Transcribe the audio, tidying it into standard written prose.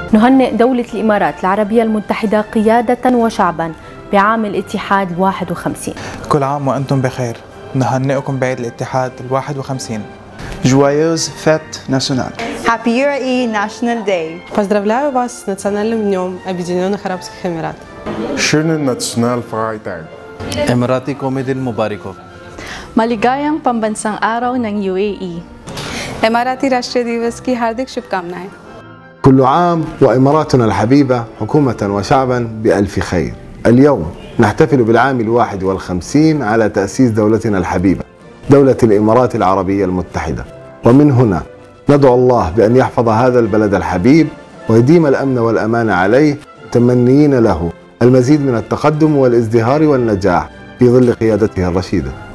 نهنئ دولة الإمارات العربية المتحدة قيادة وشعبا بعام الاتحاد 51. كل عام وأنتم بخير. نهنئكم بعيد الاتحاد 51. Joyeuse fête nationale. Happy UAE National Day. Поздравляю вас с Национальным днем Объединенных Арабских Эмиратов. Schönen Nationalfreitag. Emirati Komedin Mubariko. Maligayang pambansang araw ng UAE. Emirati राष्ट्रीय दिवस की हार्दिक शुभकामनाएं. كل عام وإماراتنا الحبيبة حكومة وشعبا بألف خير. اليوم نحتفل بالعام 51 على تأسيس دولتنا الحبيبة دولة الإمارات العربية المتحدة، ومن هنا ندعو الله بأن يحفظ هذا البلد الحبيب ويديم الأمن والأمان عليه، تمنيين له المزيد من التقدم والازدهار والنجاح في ظل قيادته الرشيدة.